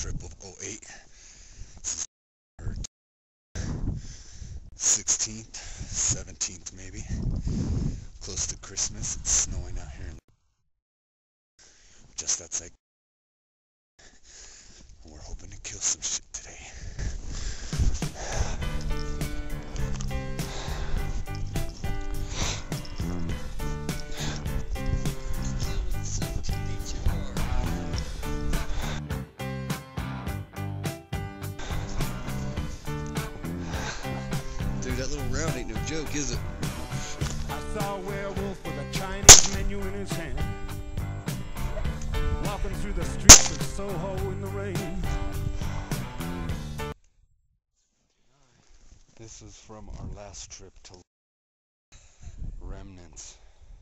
trip of '08. This is our 16th, 17th maybe. Close to Christmas. It's snowing out here. Just outside. And we're hoping to kill some shit today. Dude, that little round ain't no joke, is it? I saw a werewolf with a Chinese menu in his hand, walking through the streets of Soho in the rain. This is from our last trip to Remnants.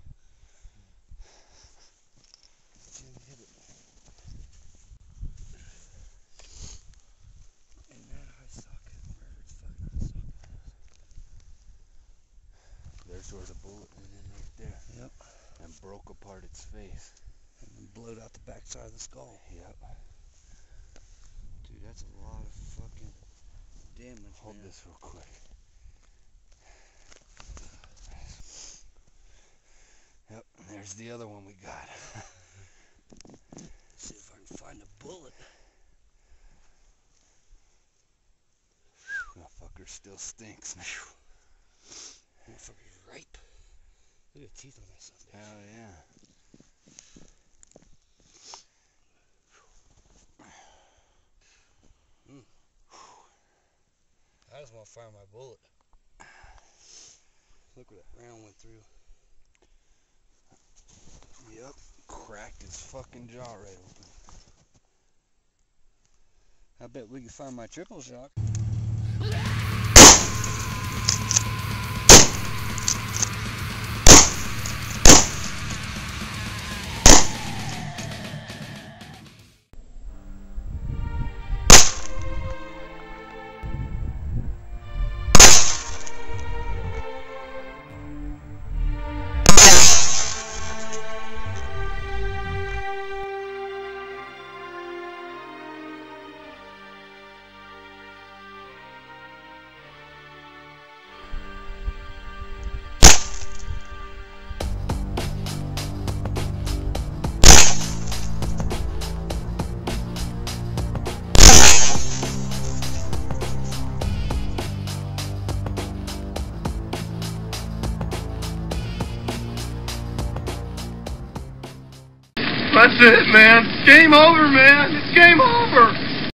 There's where the bullet went in right there. Yep. And broke apart its face. And then blowed out the backside of the skull. Yep. Dude, that's a lot of fucking damage. Hold man. this real quick. Yep, and there's the other one we got. See if I can find a bullet. That fucker still stinks. Motherfucker's ripe. Look at the teeth on that son of a bitch. Hell yeah. I just want to fire my bullet. Look where that round went through. Yep. Cracked his fucking jaw right open. I bet we can find my triple shock. That's it, man. Game over, man. It's game over.